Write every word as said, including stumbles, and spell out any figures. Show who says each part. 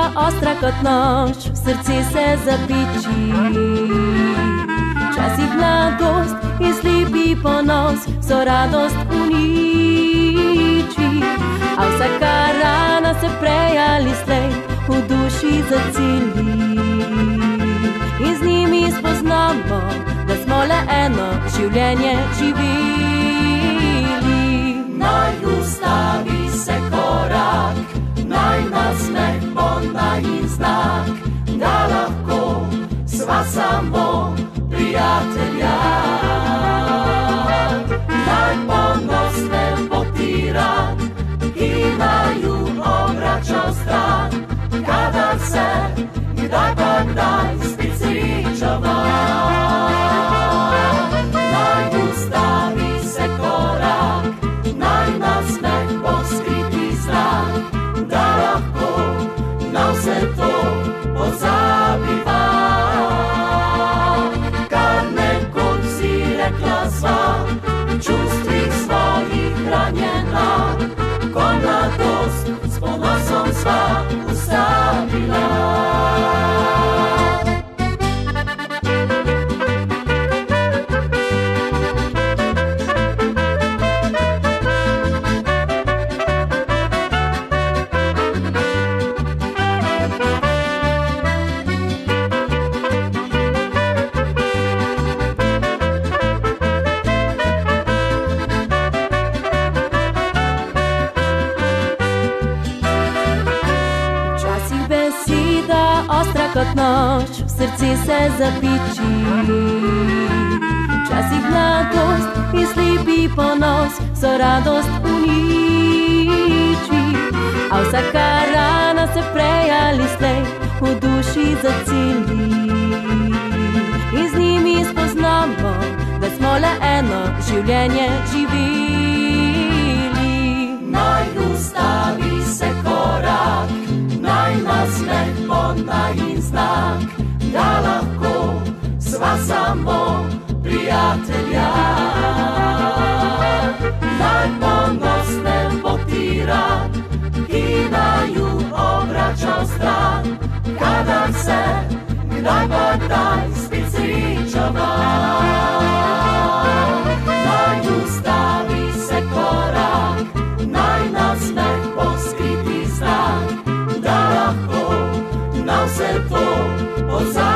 Speaker 1: ostra kot noč, v srce se zapiči. Včasih mladost in slepi ponos so radost uniči, a vsaka rana se prej ali slej v duši zaceli. In z njimi spoznamo, da smo le eno življenje živeli.
Speaker 2: Naj ustavi se korak, naj nasmeh bo najin znak, da lahko sva samo prijatelja. Naj ponosne potira, ki naju obrača stran, kadar se kdaj pa kdaj spet srečava. Naj ustavi se korak, naj nasmeh bo skriti znak, da lahko na vse to pozabiva. Kar nekoč si rekla sva, čustvih svojih ranjena, ko mladost s ponosom sva ustavila.
Speaker 1: Ostra kot noč, v srce se zapiči. Včasih mladost in slepi ponos so radost uniči, a vsaka rana se prej ali slej v duši zaceli. In z njimi spoznamo, da smo le eno življenje živeli.
Speaker 2: Naj ustavi se korak, naj nasmeh bo najin znak, da lahko sva samo prijatelja. Naj ponosne potira, ki naju obrača stran, kadar se kdaj pa kdaj spet srečava. Naj ustavi se korak, naj nasmeh bo skriti znak, da lahko na vse to pozabiva.